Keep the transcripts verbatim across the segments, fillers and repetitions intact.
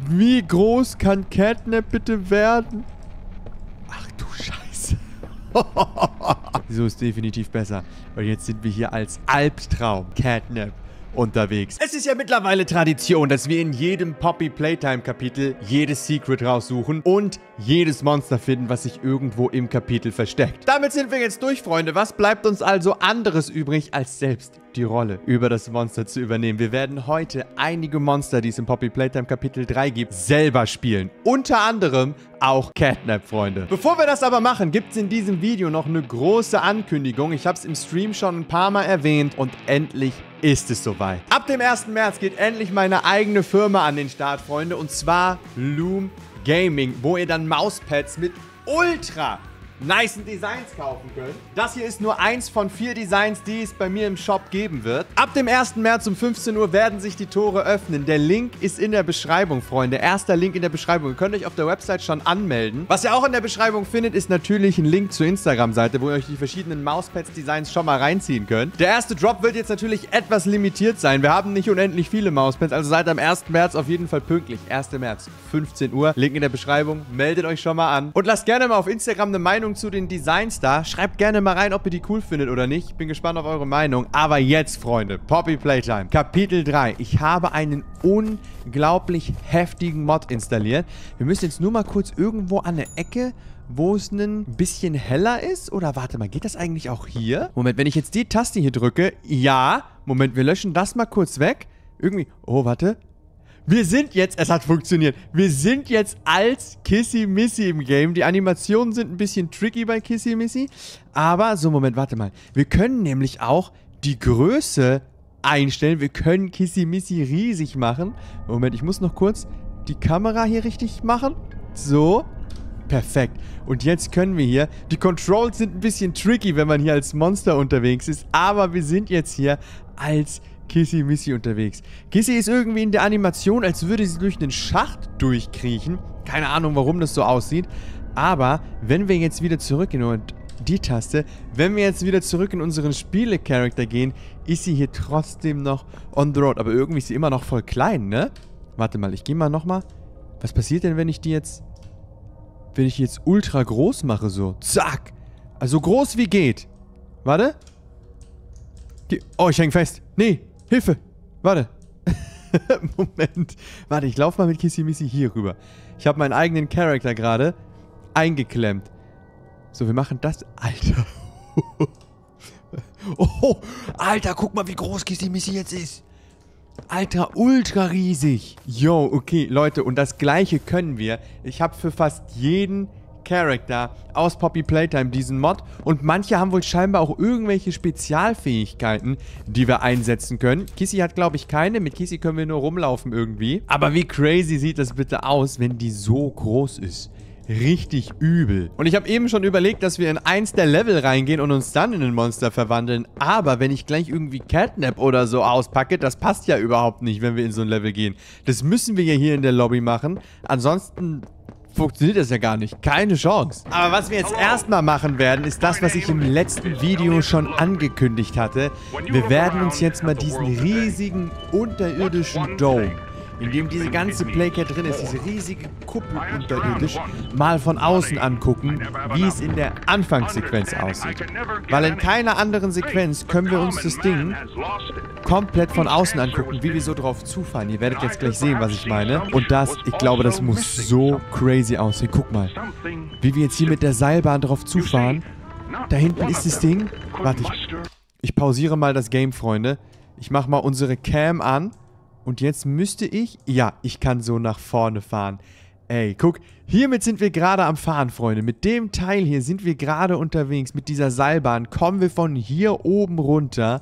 Wie groß kann Catnap bitte werden? Ach du Scheiße. So ist definitiv besser. Weil jetzt sind wir hier als Albtraum Catnap unterwegs. Es ist ja mittlerweile Tradition, dass wir in jedem Poppy Playtime Kapitel jedes Secret raussuchen und jedes Monster finden, was sich irgendwo im Kapitel versteckt. Damit sind wir jetzt durch, Freunde. Was bleibt uns also anderes übrig, als selbst die Rolle über das Monster zu übernehmen? Wir werden heute einige Monster, die es im Poppy Playtime Kapitel drei gibt, selber spielen. Unter anderem auch Catnap, Freunde. Bevor wir das aber machen, gibt es in diesem Video noch eine große Ankündigung. Ich habe es im Stream schon ein paar Mal erwähnt und endlich ist es soweit. Ab dem ersten März geht endlich meine eigene Firma an den Start, Freunde, und zwar Loom Gaming, wo ihr dann Mauspads mit ultra nicen Designs kaufen könnt. Das hier ist nur eins von vier Designs, die es bei mir im Shop geben wird. Ab dem ersten März um fünfzehn Uhr werden sich die Tore öffnen. Der Link ist in der Beschreibung, Freunde. Erster Link in der Beschreibung. Ihr könnt euch auf der Website schon anmelden. Was ihr auch in der Beschreibung findet, ist natürlich ein Link zur Instagram-Seite, wo ihr euch die verschiedenen Mauspads-Designs schon mal reinziehen könnt. Der erste Drop wird jetzt natürlich etwas limitiert sein. Wir haben nicht unendlich viele Mauspads, also seid am ersten März auf jeden Fall pünktlich. erster März, fünfzehn Uhr. Link in der Beschreibung. Meldet euch schon mal an. Und lasst gerne mal auf Instagram eine Meinung zu den Designs da. Schreibt gerne mal rein, ob ihr die cool findet oder nicht. Ich bin gespannt auf eure Meinung. Aber jetzt, Freunde, Poppy Playtime, Kapitel drei. Ich habe einen unglaublich heftigen Mod installiert. Wir müssen jetzt nur mal kurz irgendwo an der Ecke, wo es ein bisschen heller ist. Oder warte mal, geht das eigentlich auch hier? Moment, wenn ich jetzt die Taste hier drücke, ja. Moment, wir löschen das mal kurz weg. Irgendwie, oh, warte. Wir sind jetzt, es hat funktioniert, wir sind jetzt als Kissy Missy im Game. Die Animationen sind ein bisschen tricky bei Kissy Missy. Aber, so, Moment, warte mal. Wir können nämlich auch die Größe einstellen. Wir können Kissy Missy riesig machen. Moment, ich muss noch kurz die Kamera hier richtig machen. So. Perfekt. Und jetzt können wir hier, die Controls sind ein bisschen tricky, wenn man hier als Monster unterwegs ist. Aber wir sind jetzt hier als Kissy Missy unterwegs. Kissy ist irgendwie in der Animation, als würde sie durch einen Schacht durchkriechen. Keine Ahnung, warum das so aussieht. Aber wenn wir jetzt wieder zurückgehen und die Taste, wenn wir jetzt wieder zurück in unseren Spiele-Charakter gehen, ist sie hier trotzdem noch on the road. Aber irgendwie ist sie immer noch voll klein, ne? Warte mal, ich gehe mal nochmal. Was passiert denn, wenn ich die jetzt, wenn ich die jetzt ultra groß mache, so? Zack! Also groß wie geht. Warte. Die, oh, ich hänge fest. Nee. Hilfe! Warte. Moment. Warte, ich laufe mal mit Kissy Missy hier rüber. Ich habe meinen eigenen Charakter gerade eingeklemmt. So, wir machen das. Alter. Oh, Alter, guck mal, wie groß Kissy Missy jetzt ist. Alter, ultra riesig. Yo, okay, Leute, und das gleiche können wir. Ich habe für fast jeden Charakter aus Poppy Playtime diesen Mod und manche haben wohl scheinbar auch irgendwelche Spezialfähigkeiten, die wir einsetzen können. Kissy hat, glaube ich, keine. Mit Kissy können wir nur rumlaufen irgendwie. Aber wie crazy sieht das bitte aus, wenn die so groß ist? Richtig übel. Und ich habe eben schon überlegt, dass wir in eins der Level reingehen und uns dann in ein Monster verwandeln. Aber wenn ich gleich irgendwie Catnap oder so auspacke, das passt ja überhaupt nicht, wenn wir in so ein Level gehen. Das müssen wir ja hier in der Lobby machen. Ansonsten funktioniert das ja gar nicht. Keine Chance. Aber was wir jetzt erstmal machen werden, ist das, was ich im letzten Video schon angekündigt hatte. Wir werden uns jetzt mal diesen riesigen unterirdischen Dome, in dem diese ganze Playcat drin ist, diese riesige Kuppel unterirdisch, mal von außen angucken, wie es in der Anfangssequenz aussieht. Weil in keiner anderen Sequenz können wir uns das Ding komplett von außen angucken, wie wir so drauf zufahren. Ihr werdet jetzt gleich sehen, was ich meine. Und das, ich glaube, das muss so crazy aussehen. Guck mal, wie wir jetzt hier mit der Seilbahn drauf zufahren. Da hinten ist das Ding. Warte, ich, ich pausiere mal das Game, Freunde. Ich mache mal unsere Cam an. Und jetzt müsste ich... Ja, ich kann so nach vorne fahren. Ey, guck, hiermit sind wir gerade am Fahren, Freunde. Mit dem Teil hier sind wir gerade unterwegs. Mit dieser Seilbahn kommen wir von hier oben runter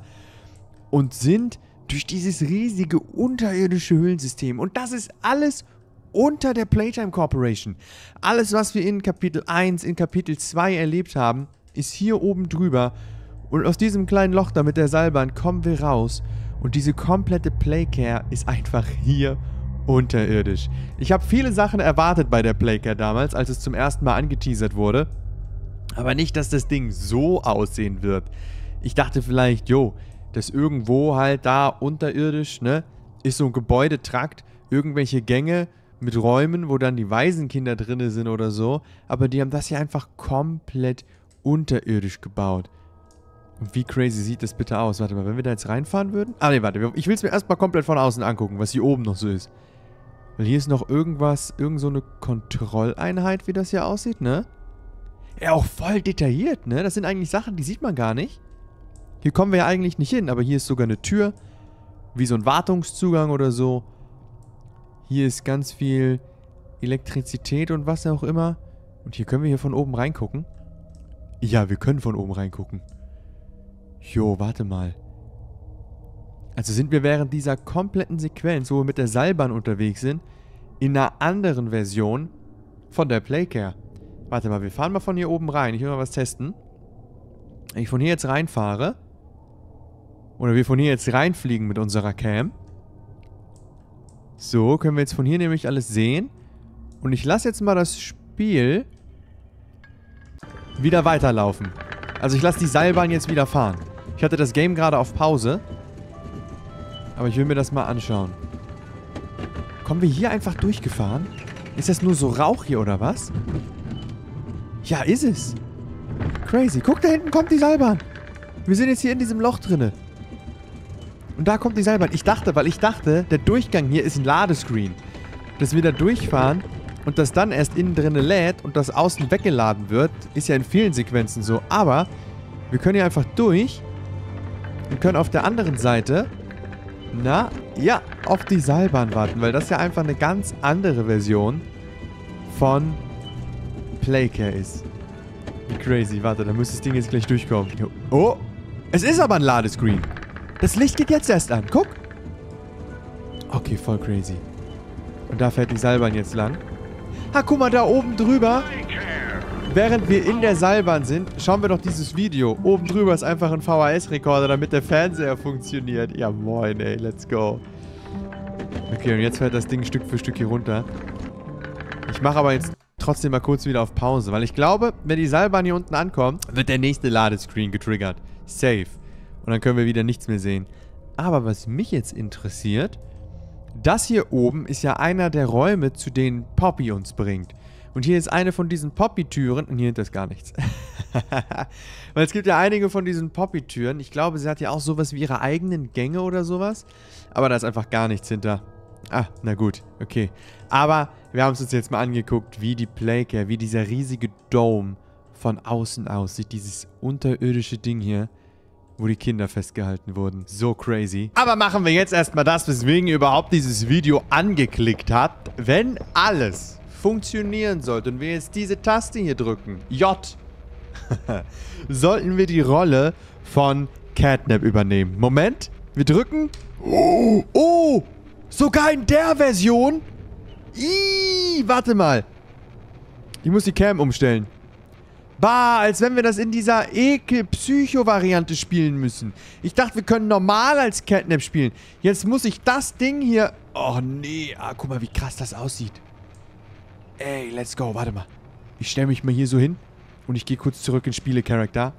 und sind durch dieses riesige unterirdische Höhlensystem. Und das ist alles unter der Playtime Corporation. Alles, was wir in Kapitel eins, in Kapitel zwei erlebt haben, ist hier oben drüber. Und aus diesem kleinen Loch da mit der Seilbahn kommen wir raus. Und diese komplette Playcare ist einfach hier unterirdisch. Ich habe viele Sachen erwartet bei der Playcare damals, als es zum ersten Mal angeteasert wurde. Aber nicht, dass das Ding so aussehen wird. Ich dachte vielleicht, jo, dass irgendwo halt da unterirdisch, ne, ist so ein Gebäudetrakt, irgendwelche Gänge, mit Räumen, wo dann die Waisenkinder drin sind oder so. Aber die haben das hier einfach komplett unterirdisch gebaut. Und wie crazy sieht das bitte aus? Warte mal, wenn wir da jetzt reinfahren würden? Ah, ne, warte. Ich will es mir erstmal komplett von außen angucken, was hier oben noch so ist. Weil hier ist noch irgendwas, irgend so eine Kontrolleinheit, wie das hier aussieht, ne? Ja, auch voll detailliert, ne? Das sind eigentlich Sachen, die sieht man gar nicht. Hier kommen wir ja eigentlich nicht hin, aber hier ist sogar eine Tür. Wie so ein Wartungszugang oder so. Hier ist ganz viel Elektrizität und was auch immer. Und hier können wir hier von oben reingucken. Ja, wir können von oben reingucken. Jo, warte mal. Also sind wir während dieser kompletten Sequenz, wo wir mit der Seilbahn unterwegs sind, in einer anderen Version von der Playcare. Warte mal, wir fahren mal von hier oben rein. Ich will mal was testen. Wenn ich von hier jetzt reinfahre, oder wir von hier jetzt reinfliegen mit unserer Cam. So, können wir jetzt von hier nämlich alles sehen. Und ich lasse jetzt mal das Spiel wieder weiterlaufen. Also ich lasse die Seilbahn jetzt wieder fahren. Ich hatte das Game gerade auf Pause. Aber ich will mir das mal anschauen. Kommen wir hier einfach durchgefahren? Ist das nur so Rauch hier oder was? Ja, ist es. Crazy. Guck, da hinten kommt die Seilbahn. Wir sind jetzt hier in diesem Loch drinne. Und da kommt die Seilbahn. Ich dachte, weil ich dachte, der Durchgang hier ist ein Ladescreen. Dass wir da durchfahren und das dann erst innen drinne lädt und das außen weggeladen wird, ist ja in vielen Sequenzen so. Aber wir können hier einfach durch und können auf der anderen Seite, na, ja, auf die Seilbahn warten, weil das ja einfach eine ganz andere Version von Playcare ist. Wie crazy. Warte, da muss das Ding jetzt gleich durchkommen. Oh, es ist aber ein Ladescreen. Das Licht geht jetzt erst an. Guck. Okay, voll crazy. Und da fährt die Seilbahn jetzt lang. Ha, guck mal, da oben drüber. Während wir in der Seilbahn sind, schauen wir doch dieses Video. Oben drüber ist einfach ein V H S-Rekorder, damit der Fernseher funktioniert. Ja, moin, ey. Let's go. Okay, und jetzt fährt das Ding Stück für Stück hier runter. Ich mache aber jetzt trotzdem mal kurz wieder auf Pause, weil ich glaube, wenn die Seilbahn hier unten ankommt, wird der nächste Ladescreen getriggert. Safe. Und dann können wir wieder nichts mehr sehen. Aber was mich jetzt interessiert, das hier oben ist ja einer der Räume, zu denen Poppy uns bringt. Und hier ist eine von diesen Poppy-Türen. Und hier hinter ist gar nichts. Weil es gibt ja einige von diesen Poppy-Türen. Ich glaube, sie hat ja auch sowas wie ihre eigenen Gänge oder sowas. Aber da ist einfach gar nichts hinter. Ah, na gut. Okay. Aber wir haben es uns jetzt mal angeguckt, wie die Playcare, wie dieser riesige Dome von außen aussieht. Dieses unterirdische Ding hier, wo die Kinder festgehalten wurden. So crazy. Aber machen wir jetzt erstmal das, weswegen ihr überhaupt dieses Video angeklickt habt. Wenn alles funktionieren sollte und wir jetzt diese Taste hier drücken, J, sollten wir die Rolle von Catnap übernehmen. Moment, wir drücken. Oh, oh, sogar in der Version. Ih, warte mal. Ich muss die Cam umstellen. Bah, als wenn wir das in dieser Ekel-Psycho-Variante spielen müssen. Ich dachte, wir können normal als Catnap spielen. Jetzt muss ich das Ding hier... Oh, nee. Ah, guck mal, wie krass das aussieht. Ey, let's go. Warte mal. Ich stelle mich mal hier so hin. Und ich gehe kurz zurück in Spiele-Charakter.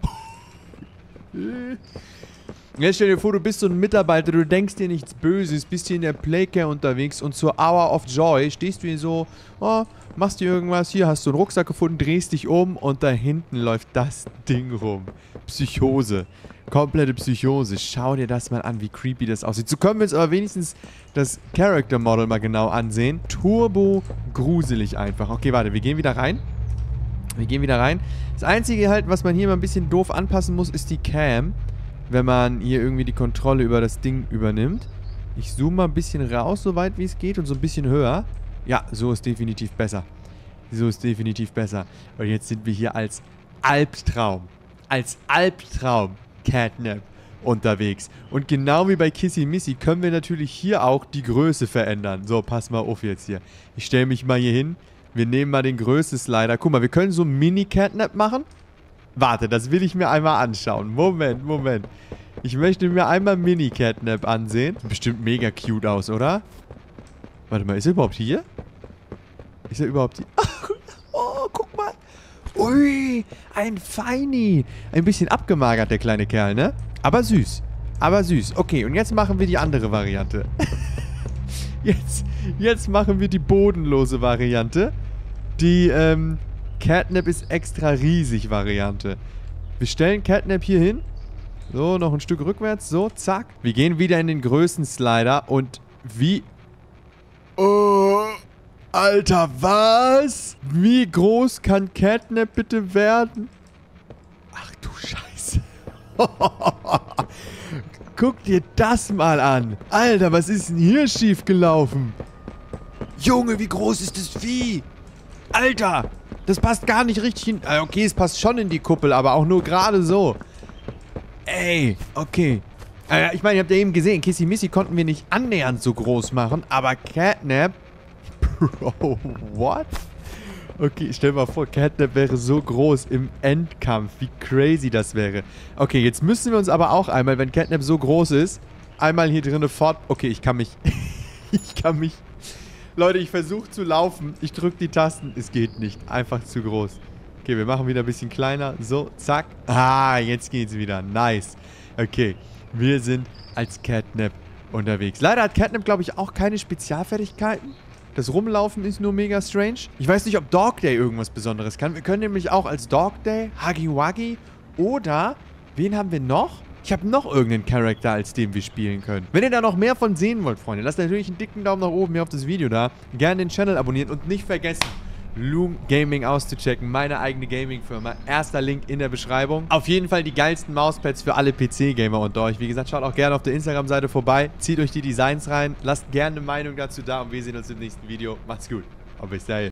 Jetzt stell dir vor, du bist so ein Mitarbeiter, du denkst dir nichts Böses, bist hier in der Playcare unterwegs und zur Hour of Joy stehst du hier so, oh, machst dir irgendwas, hier hast du einen Rucksack gefunden, drehst dich um und da hinten läuft das Ding rum. Psychose. Komplette Psychose. Schau dir das mal an, wie creepy das aussieht. So können wir uns aber wenigstens das Character Model mal genau ansehen. Turbo gruselig einfach. Okay, warte, wir gehen wieder rein. Wir gehen wieder rein. Das Einzige halt, was man hier mal ein bisschen doof anpassen muss, ist die Cam. Wenn man hier irgendwie die Kontrolle über das Ding übernimmt. Ich zoome mal ein bisschen raus, so weit wie es geht und so ein bisschen höher. Ja, so ist definitiv besser. So ist definitiv besser. Und jetzt sind wir hier als Albtraum. Als Albtraum Catnap unterwegs. Und genau wie bei Kissy Missy können wir natürlich hier auch die Größe verändern. So, pass mal auf jetzt hier. Ich stelle mich mal hier hin. Wir nehmen mal den Größe-Slider. Guck mal, wir können so Mini-Catnap machen. Warte, das will ich mir einmal anschauen. Moment, Moment. Ich möchte mir einmal Mini-Catnap ansehen. Sieht bestimmt mega cute aus, oder? Warte mal, ist er überhaupt hier? Ist er überhaupt hier? Oh, guck mal. Ui, ein Feini. Ein bisschen abgemagert, der kleine Kerl, ne? Aber süß. Aber süß. Okay, und jetzt machen wir die andere Variante. Jetzt, jetzt machen wir die bodenlose Variante. Die, ähm, Catnap ist extra riesig Variante. Wir stellen Catnap hier hin. So, noch ein Stück rückwärts. So, zack. Wir gehen wieder in den Größenslider und wie... Oh, Alter, was? Wie groß kann Catnap bitte werden? Ach du Scheiße. Guck dir das mal an. Alter, was ist denn hier schiefgelaufen? Junge, wie groß ist das Vieh? Alter, das passt gar nicht richtig hin. Okay, es passt schon in die Kuppel, aber auch nur gerade so. Ey, okay. Äh, ich meine, ihr habt ja eben gesehen, Kissy Missy konnten wir nicht annähernd so groß machen, aber Catnap... Bro, what? Okay, stell dir mal vor, Catnap wäre so groß im Endkampf. Wie crazy das wäre. Okay, jetzt müssen wir uns aber auch einmal, wenn Catnap so groß ist, einmal hier drinnen fort... Okay, ich kann mich... ich kann mich... Leute, ich versuche zu laufen. Ich drücke die Tasten. Es geht nicht. Einfach zu groß. Okay, wir machen wieder ein bisschen kleiner. So, zack. Ah, jetzt geht's wieder. Nice. Okay, wir sind als Catnap unterwegs. Leider hat Catnap, glaube ich, auch keine Spezialfertigkeiten. Das Rumlaufen ist nur mega strange. Ich weiß nicht, ob Dog Day irgendwas Besonderes kann. Wir können nämlich auch als Dog Day, Huggy Wuggy oder... Wen haben wir noch? Ich habe noch irgendeinen Charakter, als den wir spielen können. Wenn ihr da noch mehr von sehen wollt, Freunde, lasst natürlich einen dicken Daumen nach oben hier auf das Video da. Gerne den Channel abonnieren und nicht vergessen, Loom Gaming auszuchecken. Meine eigene Gaming-Firma. Erster Link in der Beschreibung. Auf jeden Fall die geilsten Mauspads für alle P C-Gamer unter euch. Wie gesagt, schaut auch gerne auf der Instagram-Seite vorbei. Zieht euch die Designs rein. Lasst gerne eine Meinung dazu da und wir sehen uns im nächsten Video. Macht's gut. Und bis dahin.